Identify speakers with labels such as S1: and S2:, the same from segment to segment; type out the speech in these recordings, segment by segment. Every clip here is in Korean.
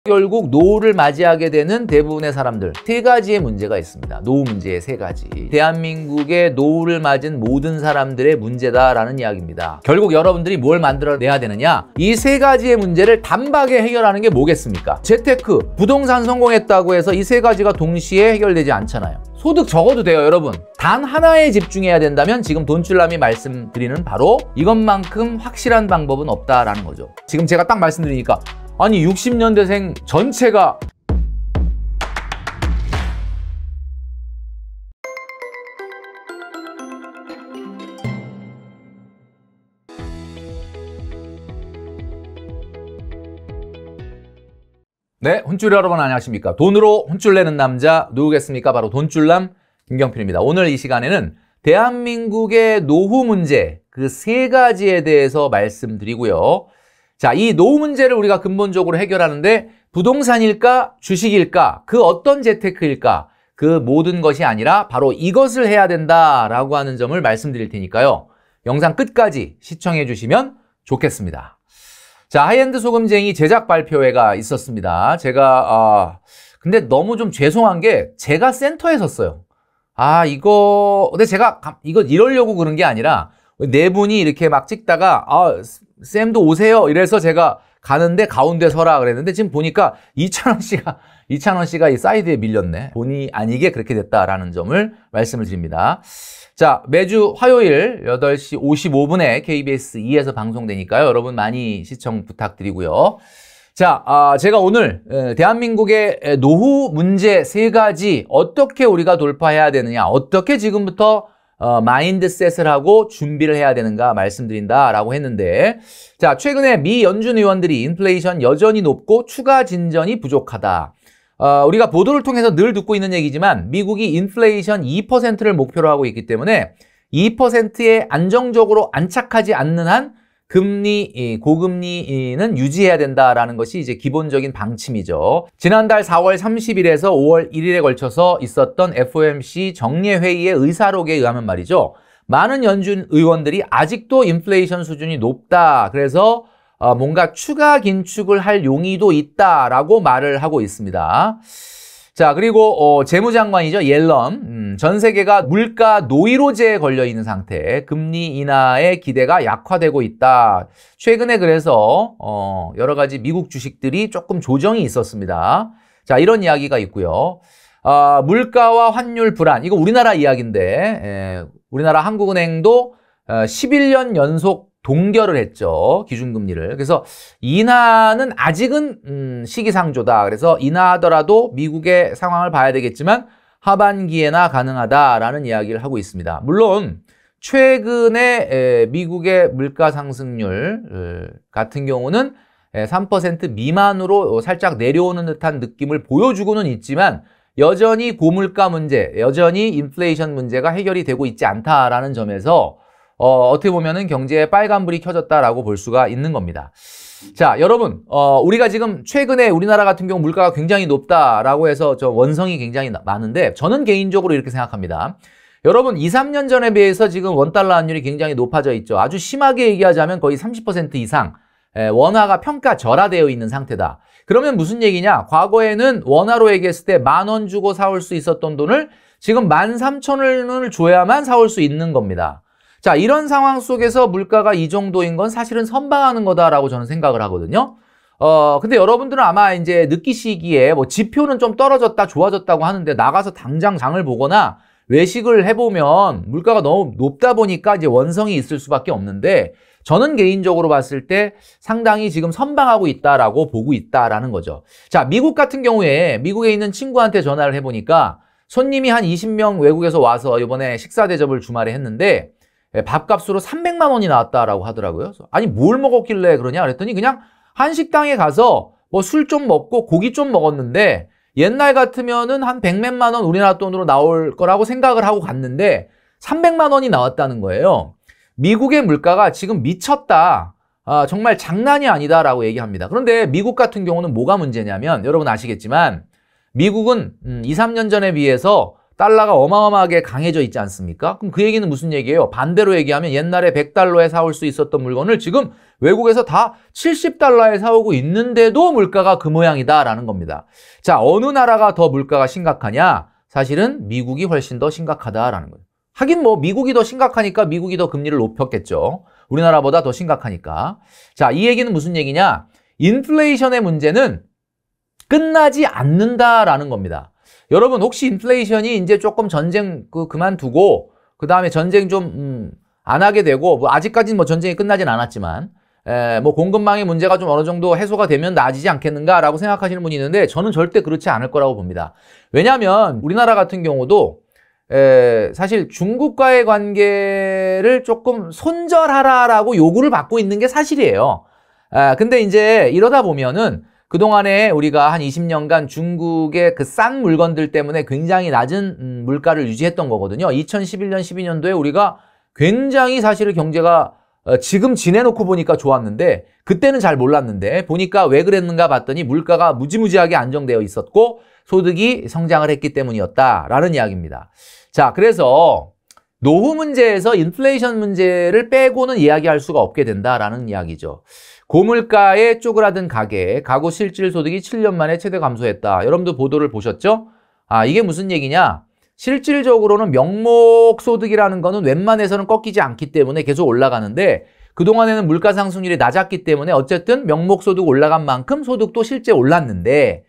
S1: 결국 노후를 맞이하게 되는 대부분의 사람들, 세 가지의 문제가 있습니다. 노후 문제의 세 가지. 대한민국의 노후를 맞은 모든 사람들의 문제다라는 이야기입니다. 결국 여러분들이 뭘 만들어내야 되느냐? 이 세 가지의 문제를 단박에 해결하는 게 뭐겠습니까? 재테크, 부동산 성공했다고 해서 이 세 가지가 동시에 해결되지 않잖아요. 소득 적어도 돼요, 여러분. 단 하나에 집중해야 된다면 지금 돈줄남이 말씀드리는 바로 이것만큼 확실한 방법은 없다라는 거죠. 지금 제가 딱 말씀드리니까 아니 60년대생 전체가 네, 혼줄 여러분 안녕하십니까? 돈으로 혼줄 내는 남자 누구겠습니까? 바로 돈줄남 김경필입니다. 오늘 이 시간에는 대한민국의 노후 문제 그 세 가지에 대해서 말씀드리고요. 자, 이 노후 문제를 우리가 근본적으로 해결하는데 부동산일까? 주식일까? 그 어떤 재테크일까? 그 모든 것이 아니라 바로 이것을 해야 된다라고 하는 점을 말씀드릴 테니까요. 영상 끝까지 시청해 주시면 좋겠습니다. 자, 하이엔드 소금쟁이 제작 발표회가 있었습니다. 근데 너무 좀 죄송한 게 제가 센터에 섰어요. 근데 제가 이거 이러려고 그런 게 아니라 네 분이 이렇게 막 찍다가 쌤도 오세요 이래서 제가 가는데 가운데 서라 그랬는데 지금 보니까 이찬원 씨가 이 사이드에 밀렸네. 본의 아니게 그렇게 됐다라는 점을 말씀을 드립니다. 자, 매주 화요일 8시 55분에 KBS 2에서 방송되니까요. 여러분 많이 시청 부탁드리고요. 자, 제가 오늘 대한민국의 노후 문제 세 가지 어떻게 우리가 돌파해야 되느냐, 어떻게 지금부터 마인드셋을 하고 준비를 해야 되는가 말씀드린다라고 했는데, 자, 최근에 미 연준 의원들이 인플레이션 여전히 높고 추가 진전이 부족하다. 우리가 보도를 통해서 늘 듣고 있는 얘기지만 미국이 인플레이션 2%를 목표로 하고 있기 때문에 2%에 안정적으로 안착하지 않는 한 고금리는 유지해야 된다라는 것이 이제 기본적인 방침이죠. 지난달 4월 30일에서 5월 1일에 걸쳐서 있었던 FOMC 정례회의의 의사록에 의하면 말이죠. 많은 연준 의원들이 아직도 인플레이션 수준이 높다. 그래서 뭔가 추가 긴축을 할 용의도 있다라고 말을 하고 있습니다. 자, 그리고 재무장관이죠. 옐런. 전 세계가 물가 노이로제에 걸려 있는 상태, 금리 인하의 기대가 약화되고 있다. 최근에 그래서 여러 가지 미국 주식들이 조금 조정이 있었습니다. 자, 이런 이야기가 있고요. 물가와 환율 불안, 이거 우리나라 이야기인데 우리나라 한국은행도 11년 연속 동결을 했죠. 기준금리를. 그래서 인하는 아직은 시기상조다. 그래서 인하하더라도 미국의 상황을 봐야 되겠지만 하반기에나 가능하다라는 이야기를 하고 있습니다. 물론 최근에 미국의 물가 상승률 같은 경우는 3% 미만으로 살짝 내려오는 듯한 느낌을 보여주고는 있지만 여전히 고물가 문제, 여전히 인플레이션 문제가 해결이 되고 있지 않다라는 점에서 어떻게 보면은 경제에 빨간불이 켜졌다라고 볼 수가 있는 겁니다. 자, 여러분, 우리가 지금 최근에 우리나라 같은 경우 물가가 굉장히 높다라고 해서 원성이 굉장히 많은데 저는 개인적으로 이렇게 생각합니다. 여러분, 2, 3년 전에 비해서 지금 원달러 환율이 굉장히 높아져 있죠. 아주 심하게 얘기하자면 거의 30% 이상 원화가 평가절하되어 있는 상태다. 그러면 무슨 얘기냐? 과거에는 원화로 얘기했을 때 10,000원 주고 사올 수 있었던 돈을 지금 13,000원을 줘야만 사올 수 있는 겁니다. 자, 이런 상황 속에서 물가가 이 정도인 건 사실은 선방하는 거다라고 저는 생각을 하거든요. 근데 여러분들은 아마 이제 느끼시기에 뭐 지표는 좀 떨어졌다, 좋아졌다고 하는데 나가서 당장 장을 보거나 외식을 해보면 물가가 너무 높다 보니까 이제 원성이 있을 수밖에 없는데 저는 개인적으로 봤을 때 상당히 지금 선방하고 있다라고 보고 있다라는 거죠. 자, 미국 같은 경우에 미국에 있는 친구한테 전화를 해보니까 손님이 한 20명 외국에서 와서 이번에 식사 대접을 주말에 했는데 밥값으로 300만 원이 나왔다라고 하더라고요. 아니 뭘 먹었길래 그러냐 그랬더니 그냥 한식당에 가서 뭐 술 좀 먹고 고기 좀 먹었는데 옛날 같으면은 한 100몇만 원 우리나라 돈으로 나올 거라고 생각을 하고 갔는데 300만 원이 나왔다는 거예요. 미국의 물가가 지금 미쳤다. 정말 장난이 아니다라고 얘기합니다. 그런데 미국 같은 경우는 뭐가 문제냐면 여러분 아시겠지만 미국은 2, 3년 전에 비해서 달러가 어마어마하게 강해져 있지 않습니까? 그럼 그 얘기는 무슨 얘기예요? 반대로 얘기하면 옛날에 100달러에 사올 수 있었던 물건을 지금 외국에서 다 70달러에 사오고 있는데도 물가가 그 모양이다라는 겁니다. 자, 어느 나라가 더 물가가 심각하냐? 사실은 미국이 훨씬 더 심각하다라는 거예요. 하긴 뭐 미국이 더 심각하니까 미국이 더 금리를 높였겠죠. 우리나라보다 더 심각하니까. 자, 이 얘기는 무슨 얘기냐? 인플레이션의 문제는 끝나지 않는다라는 겁니다. 여러분 혹시 인플레이션이 이제 조금 전쟁 그만두고 그 다음에 전쟁 좀 안 하게 되고 뭐 아직까지는 뭐 전쟁이 끝나진 않았지만 뭐 공급망의 문제가 좀 어느 정도 해소가 되면 나아지지 않겠는가라고 생각하시는 분이 있는데 저는 절대 그렇지 않을 거라고 봅니다. 왜냐하면 우리나라 같은 경우도 사실 중국과의 관계를 조금 손절하라라고 요구를 받고 있는 게 사실이에요. 근데 이제 이러다 보면은 그동안에 우리가 한 20년간 중국의 그 싼 물건들 때문에 굉장히 낮은 물가를 유지했던 거거든요. 2011년, 12년도에 우리가 굉장히 사실 경제가 지금 지내놓고 보니까 좋았는데 그때는 잘 몰랐는데 보니까 왜 그랬는가 봤더니 물가가 무지무지하게 안정되어 있었고 소득이 성장을 했기 때문이었다라는 이야기입니다. 자, 그래서 노후 문제에서 인플레이션 문제를 빼고는 이야기할 수가 없게 된다라는 이야기죠. 고물가에 쪼그라든 가구 실질 소득이 7년 만에 최대 감소했다. 여러분도 보도를 보셨죠? 이게 무슨 얘기냐? 실질적으로는 명목 소득이라는 거는 웬만해서는 꺾이지 않기 때문에 계속 올라가는데 그동안에는 물가 상승률이 낮았기 때문에 어쨌든 명목 소득 올라간 만큼 소득도 실제 올랐는데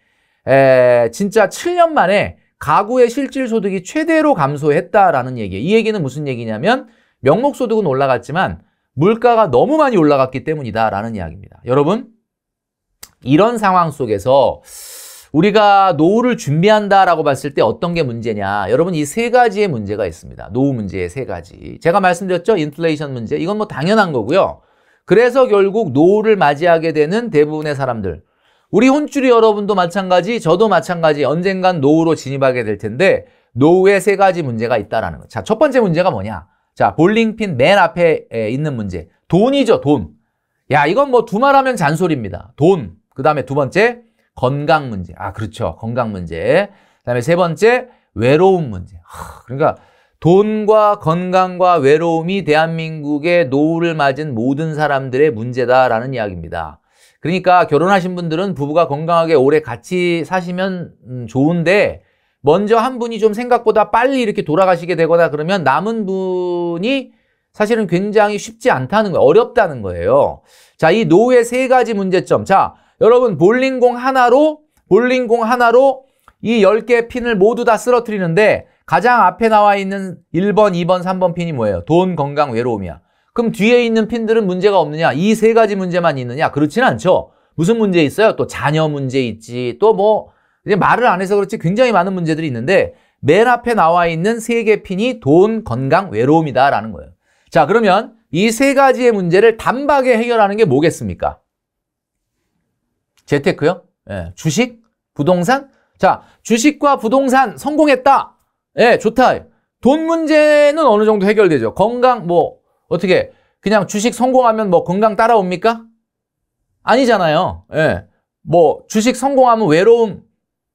S1: 진짜 7년 만에 가구의 실질 소득이 최대로 감소했다라는 얘기예요. 이 얘기는 무슨 얘기냐면 명목 소득은 올라갔지만 물가가 너무 많이 올라갔기 때문이다라는 이야기입니다. 여러분, 이런 상황 속에서 우리가 노후를 준비한다라고 봤을 때 어떤 게 문제냐? 여러분, 이 세 가지의 문제가 있습니다. 노후 문제의 세 가지. 제가 말씀드렸죠? 인플레이션 문제. 이건 뭐 당연한 거고요. 그래서 결국 노후를 맞이하게 되는 대부분의 사람들. 우리 혼쭐이 여러분도 마찬가지, 저도 마찬가지. 언젠간 노후로 진입하게 될 텐데 노후에 세 가지 문제가 있다라는 거. 자, 첫 번째 문제가 뭐냐? 자, 볼링핀 맨 앞에 있는 문제. 돈이죠, 돈. 야, 이건 뭐 두말하면 잔소리입니다. 돈. 그 다음에 두 번째, 건강 문제. 그렇죠. 건강 문제. 그 다음에 세 번째, 외로움 문제. 그러니까 돈과 건강과 외로움이 대한민국의 노후를 맞은 모든 사람들의 문제다라는 이야기입니다. 그러니까 결혼하신 분들은 부부가 건강하게 오래 같이 사시면 좋은데 먼저 한 분이 좀 생각보다 빨리 이렇게 돌아가시게 되거나 그러면 남은 분이 사실은 굉장히 쉽지 않다는 거예요. 어렵다는 거예요. 자, 이 노후의 세 가지 문제점. 자, 여러분 볼링공 하나로 이 10개의 핀을 모두 다 쓰러뜨리는데 가장 앞에 나와 있는 1번, 2번, 3번 핀이 뭐예요? 돈, 건강, 외로움이야. 그럼 뒤에 있는 핀들은 문제가 없느냐? 이 세 가지 문제만 있느냐? 그렇지는 않죠. 무슨 문제 있어요? 또 자녀 문제 있지. 또 뭐 이제 말을 안 해서 그렇지 굉장히 많은 문제들이 있는데 맨 앞에 나와 있는 세 개 핀이 돈, 건강, 외로움이다라는 거예요. 자, 그러면 이 세 가지의 문제를 단박에 해결하는 게 뭐겠습니까? 재테크요? 주식? 부동산? 자, 주식과 부동산 성공했다. 좋다. 돈 문제는 어느 정도 해결되죠. 건강 뭐 어떻게 그냥 주식 성공하면 뭐 건강 따라옵니까? 아니잖아요. 뭐 주식 성공하면 외로움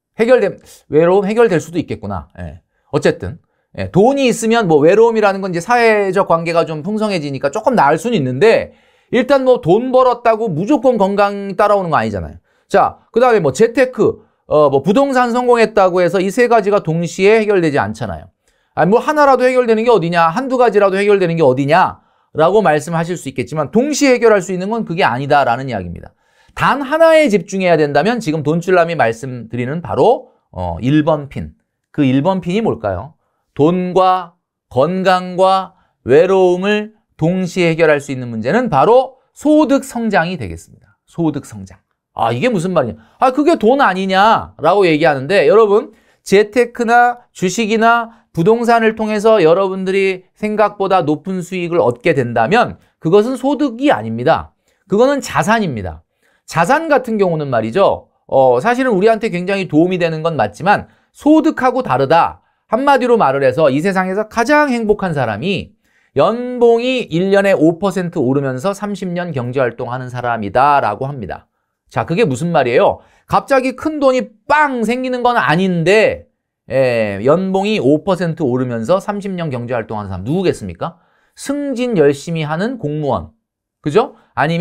S1: 해결될 수도 있겠구나. 어쨌든 돈이 있으면 뭐 외로움이라는 건 이제 사회적 관계가 좀 풍성해지니까 조금 나을 수는 있는데 일단 뭐 돈 벌었다고 무조건 건강 따라오는 거 아니잖아요. 자, 그 다음에 뭐 재테크, 뭐 부동산 성공했다고 해서 이 세 가지가 동시에 해결되지 않잖아요. 뭐 하나라도 해결되는 게 어디냐, 한두 가지라도 해결되는 게 어디냐라고 말씀하실 수 있겠지만 동시에 해결할 수 있는 건 그게 아니다라는 이야기입니다. 단 하나에 집중해야 된다면 지금 돈줄남이 말씀드리는 바로 1번 핀. 그 1번 핀이 뭘까요? 돈과 건강과 외로움을 동시에 해결할 수 있는 문제는 바로 소득 성장이 되겠습니다. 소득 성장. 이게 무슨 말이냐? 그게 돈 아니냐라고 얘기하는데 여러분 재테크나 주식이나 부동산을 통해서 여러분들이 생각보다 높은 수익을 얻게 된다면 그것은 소득이 아닙니다. 그거는 자산입니다. 자산 같은 경우는 말이죠. 사실은 우리한테 굉장히 도움이 되는 건 맞지만 소득하고 다르다. 한마디로 말을 해서 이 세상에서 가장 행복한 사람이 연봉이 1년에 5% 오르면서 30년 경제활동하는 사람이다라고 합니다. 자, 그게 무슨 말이에요? 갑자기 큰 돈이 빵 생기는 건 아닌데 연봉이 5% 오르면서 30년 경제활동하는 사람 누구겠습니까? 승진 열심히 하는 공무원. 그죠? 아니면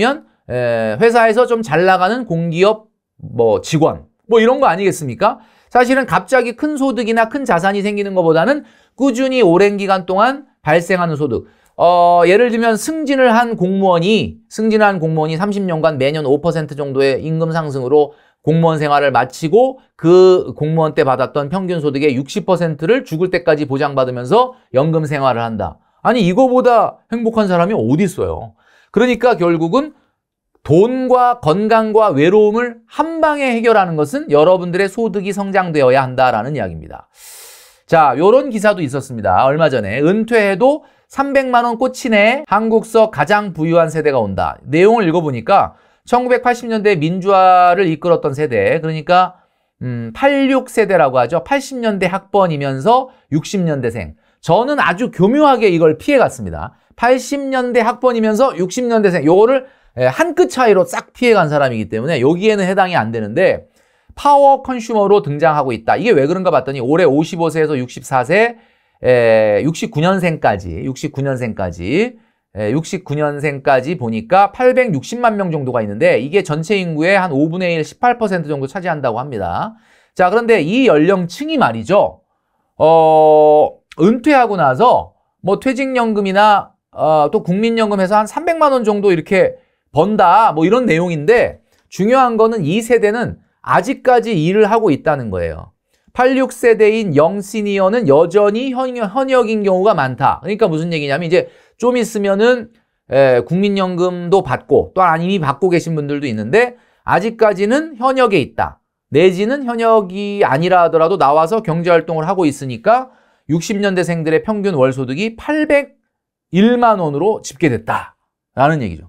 S1: 회사에서 좀 잘 나가는 공기업 뭐 직원 뭐 이런 거 아니겠습니까? 사실은 갑자기 큰 소득이나 큰 자산이 생기는 것보다는 꾸준히 오랜 기간 동안 발생하는 소득. 예를 들면 승진을 한 공무원이 30년간 매년 5% 정도의 임금 상승으로 공무원 생활을 마치고 그 공무원 때 받았던 평균 소득의 60%를 죽을 때까지 보장받으면서 연금 생활을 한다. 아니 이거보다 행복한 사람이 어디 있어요? 그러니까 결국은 돈과 건강과 외로움을 한 방에 해결하는 것은 여러분들의 소득이 성장되어야 한다라는 이야기입니다. 자, 요런 기사도 있었습니다. 얼마 전에 은퇴해도 300만 원 꽂히네. 한국서 가장 부유한 세대가 온다. 내용을 읽어보니까 1980년대 민주화를 이끌었던 세대, 그러니까 86세대라고 하죠. 80년대 학번이면서 60년대생. 저는 아주 교묘하게 이걸 피해갔습니다. 80년대 학번이면서 60년대생. 요거를 한 끗 차이로 싹 피해간 사람이기 때문에 여기에는 해당이 안 되는데 파워 컨슈머로 등장하고 있다. 이게 왜 그런가 봤더니 올해 55세에서 64세 69년생까지 보니까 860만 명 정도가 있는데 이게 전체 인구의 한 5분의 1, 18% 정도 차지한다고 합니다. 자, 그런데 이 연령층이 말이죠. 은퇴하고 나서 뭐 퇴직연금이나 또 국민연금 해서 한 300만 원 정도 이렇게 번다. 뭐 이런 내용인데 중요한 거는 이 세대는 아직까지 일을 하고 있다는 거예요. 86세대인 영시니어는 여전히 현역인 경우가 많다. 그러니까 무슨 얘기냐면 이제 좀 있으면은 국민연금도 받고 또 이미 받고 계신 분들도 있는데 아직까지는 현역에 있다. 내지는 현역이 아니라 하더라도 나와서 경제활동을 하고 있으니까 60년대생들의 평균 월소득이 801만 원으로 집계됐다라는 얘기죠.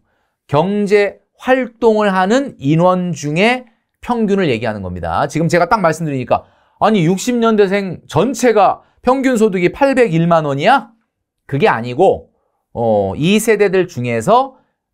S1: 경제활동을 하는 인원 중에 평균을 얘기하는 겁니다. 지금 제가 딱 말씀드리니까 아니 60년대생 전체가 평균 소득이 801만 원이야? 그게 아니고 이 세대들 중에서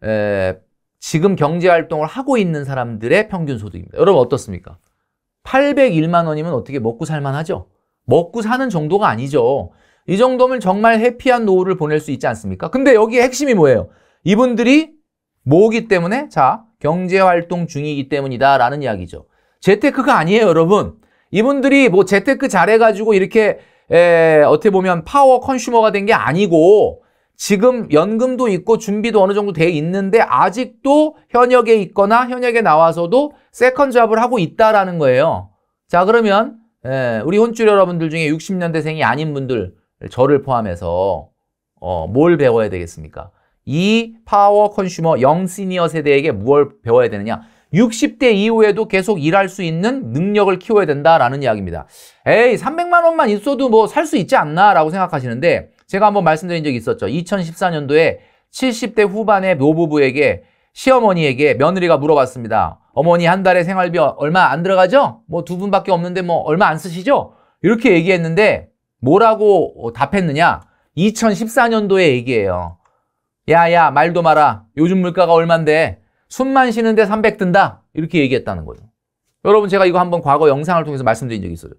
S1: 지금 경제활동을 하고 있는 사람들의 평균 소득입니다. 여러분 어떻습니까? 801만 원이면 어떻게 먹고 살만하죠? 먹고 사는 정도가 아니죠. 이 정도면 정말 해피한 노후를 보낼 수 있지 않습니까? 근데 여기에 핵심이 뭐예요? 이분들이 뭐기 때문에? 자, 경제활동 중이기 때문이다 라는 이야기죠. 재테크가 아니에요, 여러분. 이분들이 뭐 재테크 잘해가지고 이렇게 어떻게 보면 파워 컨슈머가 된 게 아니고 지금 연금도 있고 준비도 어느 정도 돼 있는데 아직도 현역에 있거나 현역에 나와서도 세컨 잡을 하고 있다라는 거예요. 자, 그러면 우리 혼줄 여러분들 중에 60년대생이 아닌 분들, 저를 포함해서 뭘 배워야 되겠습니까? 이 파워 컨슈머 영시니어 세대에게 뭘 배워야 되느냐? 60대 이후에도 계속 일할 수 있는 능력을 키워야 된다라는 이야기입니다. 에이, 300만 원만 있어도 뭐 살 수 있지 않나? 라고 생각하시는데 제가 한번 말씀드린 적이 있었죠. 2014년도에 70대 후반의 노부부에게 시어머니에게 며느리가 물어봤습니다. 어머니 한 달에 생활비 얼마 안 들어가죠? 뭐 두 분밖에 없는데 뭐 얼마 안 쓰시죠? 이렇게 얘기했는데 뭐라고 답했느냐? 2014년도의 얘기예요. 야야 말도 마라. 요즘 물가가 얼만데 숨만 쉬는데 300 든다. 이렇게 얘기했다는 거죠. 여러분 제가 이거 한번 과거 영상을 통해서 말씀드린 적이 있어요.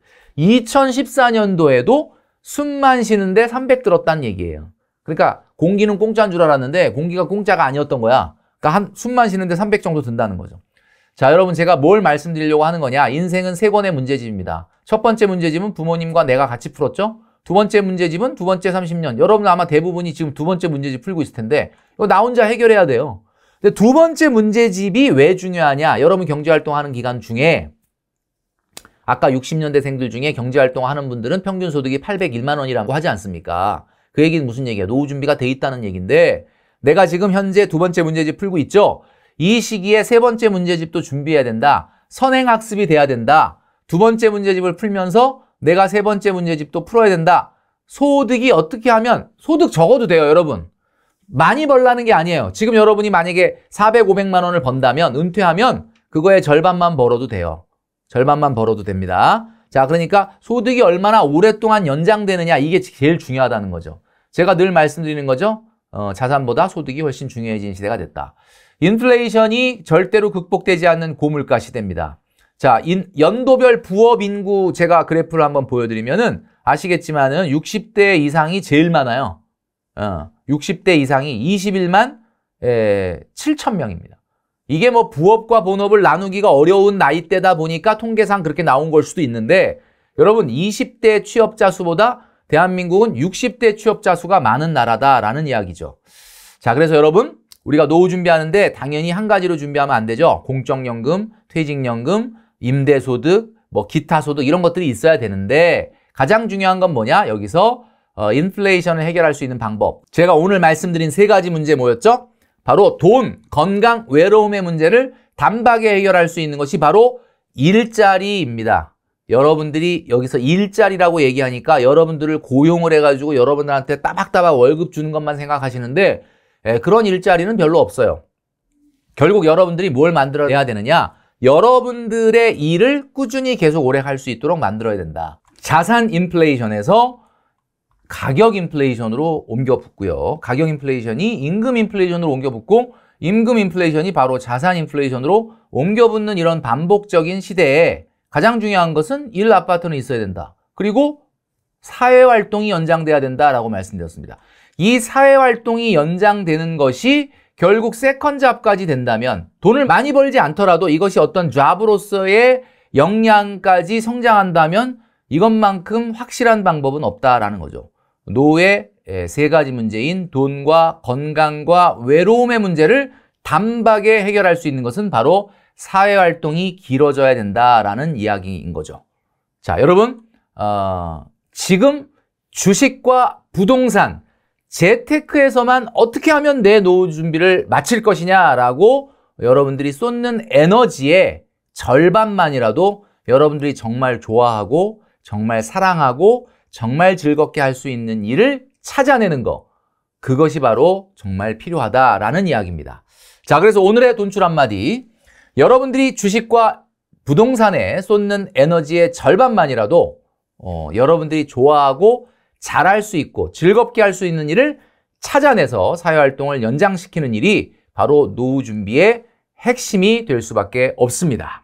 S1: 2014년도에도 숨만 쉬는데 300 들었다는 얘기예요. 그러니까 공기는 공짜인 줄 알았는데 공기가 공짜가 아니었던 거야. 그러니까 숨만 쉬는데 300 정도 든다는 거죠. 자, 여러분 제가 뭘 말씀드리려고 하는 거냐. 인생은 세 권의 문제집입니다. 첫 번째 문제집은 부모님과 내가 같이 풀었죠. 두 번째 문제집은 두 번째 30년. 여러분 아마 대부분이 지금 두 번째 문제집 풀고 있을 텐데 이거 나 혼자 해결해야 돼요. 근데 두 번째 문제집이 왜 중요하냐. 여러분 경제활동하는 기간 중에 아까 60년대생들 중에 경제활동하는 분들은 평균 소득이 801만 원이라고 하지 않습니까? 그 얘기는 무슨 얘기야? 노후 준비가 돼 있다는 얘기인데 내가 지금 현재 두 번째 문제집 풀고 있죠? 이 시기에 세 번째 문제집도 준비해야 된다. 선행학습이 돼야 된다. 두 번째 문제집을 풀면서 내가 세 번째 문제집도 풀어야 된다. 소득이 어떻게 하면 소득 적어도 돼요, 여러분. 많이 벌라는 게 아니에요. 지금 여러분이 만약에 400, 500만 원을 번다면 은퇴하면 그거의 절반만 벌어도 돼요. 절반만 벌어도 됩니다. 자, 그러니까 소득이 얼마나 오랫동안 연장되느냐 이게 제일 중요하다는 거죠. 제가 늘 말씀드리는 거죠. 자산보다 소득이 훨씬 중요해진 시대가 됐다. 인플레이션이 절대로 극복되지 않는 고물가 시대입니다. 자, 연도별 부업 인구 제가 그래프를 한번 보여드리면은 아시겠지만은 60대 이상이 제일 많아요. 60대 이상이 21만 7천 명입니다. 이게 뭐 부업과 본업을 나누기가 어려운 나이대다 보니까 통계상 그렇게 나온 걸 수도 있는데 여러분 20대 취업자 수보다 대한민국은 60대 취업자 수가 많은 나라다라는 이야기죠. 자, 그래서 여러분 우리가 노후 준비하는데 당연히 한 가지로 준비하면 안 되죠. 공적연금, 퇴직연금, 임대소득, 뭐 기타 소득 이런 것들이 있어야 되는데 가장 중요한 건 뭐냐? 여기서 인플레이션을 해결할 수 있는 방법. 제가 오늘 말씀드린 세 가지 문제 뭐였죠? 바로 돈, 건강, 외로움의 문제를 단박에 해결할 수 있는 것이 바로 일자리입니다. 여러분들이 여기서 일자리라고 얘기하니까 여러분들을 고용을 해가지고 여러분들한테 따박따박 월급 주는 것만 생각하시는데 그런 일자리는 별로 없어요. 결국 여러분들이 뭘 만들어내야 되느냐? 여러분들의 일을 꾸준히 계속 오래 할 수 있도록 만들어야 된다. 자산 인플레이션에서 가격 인플레이션으로 옮겨 붙고요. 가격 인플레이션이 임금 인플레이션으로 옮겨 붙고 임금 인플레이션이 바로 자산 인플레이션으로 옮겨 붙는 이런 반복적인 시대에 가장 중요한 것은 일 아파트는 있어야 된다. 그리고 사회활동이 연장돼야 된다라고 말씀드렸습니다. 이 사회활동이 연장되는 것이 결국 세컨잡까지 된다면 돈을 많이 벌지 않더라도 이것이 어떤 잡으로서의 역량까지 성장한다면 이것만큼 확실한 방법은 없다라는 거죠. 노후의 세 가지 문제인 돈과 건강과 외로움의 문제를 단박에 해결할 수 있는 것은 바로 사회활동이 길어져야 된다라는 이야기인 거죠. 자, 여러분 지금 주식과 부동산, 재테크에서만 어떻게 하면 내 노후 준비를 마칠 것이냐라고 여러분들이 쏟는 에너지의 절반만이라도 여러분들이 정말 좋아하고 정말 사랑하고 정말 즐겁게 할 수 있는 일을 찾아내는 거, 그것이 바로 정말 필요하다라는 이야기입니다. 자, 그래서 오늘의 돈줄 한마디, 여러분들이 주식과 부동산에 쏟는 에너지의 절반만이라도 여러분들이 좋아하고 잘할 수 있고 즐겁게 할 수 있는 일을 찾아내서 사회활동을 연장시키는 일이 바로 노후 준비의 핵심이 될 수밖에 없습니다.